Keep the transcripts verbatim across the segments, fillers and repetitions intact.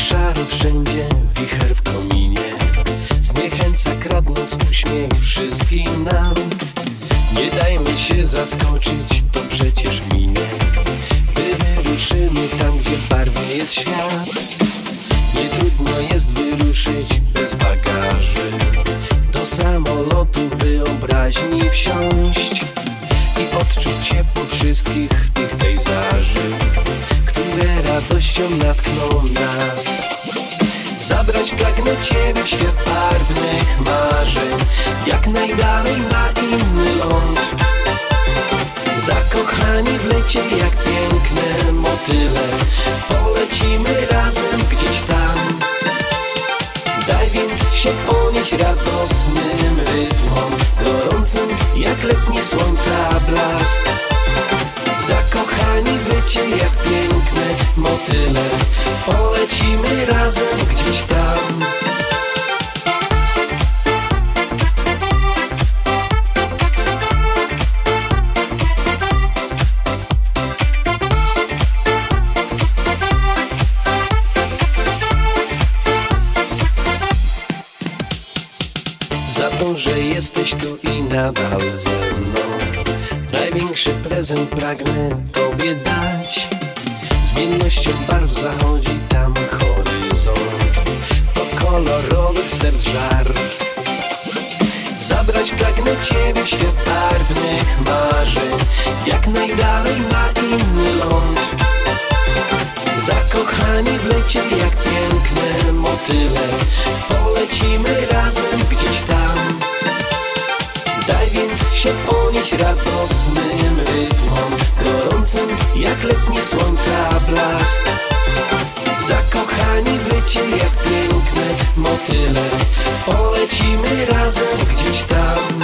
szaro wszędzie, wicher w kominie zniechęca, kradnąc uśmiech wszystkim nam. Nie dajmy się zaskoczyć, to przecież minie, gdy wyruszymy tam, gdzie barwny jest świat. Nie trudno jest wyruszyć bez bagaży, do samolotu wyobraźni wsiąść i odczuć ciepło wszystkich tych pejzaży, które radością natkną nas. Zabrać pragnę Ciebie w świat barwnych marzeń, jak najdalej na inny ląd. Zakochani w lecie jak piękne motyle, polecimy razem gdzieś tam. Daj więc się ponieść radosnym rytmom, gorącym jak letnie słońca blask. Zakochani w lecie jak piękne motyle, polecimy razem gdzieś tam. Za to, że jesteś tu i nadal ze mną, największy prezent pragnę Tobie dać. Zmiennością barw zachodzi tam horyzont, to kolorowych serc żar. Zabrać pragnę Ciebie w świat barwnych marzeń, jak najdalej na inny ląd. Zakochani w lecie jak piękne motyle, polecimy razem gdzieś tam. Daj więc się ponieść radosnym rytmom, gorącym jak letnie słońca blask. Zakochani w lecie jak piękne motyle, polecimy razem gdzieś tam.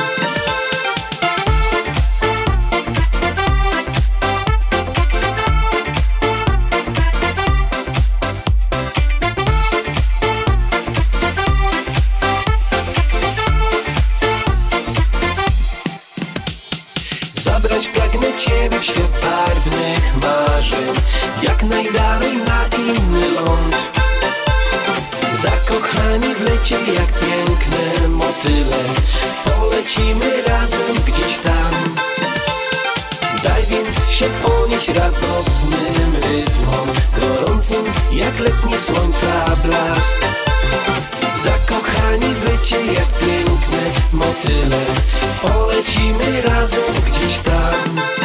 Zabrać pragnę Ciebie w świat barwnych marzeń, jak najdalej na inny ląd. Zakochani w lecie jak piękne motyle, polecimy razem gdzieś tam. Daj więc się ponieść radosnym rytmom, gorącym jak letnie słońca blask. Zakochani w lecie jak piękne motyle, polecimy razem gdzieś tam.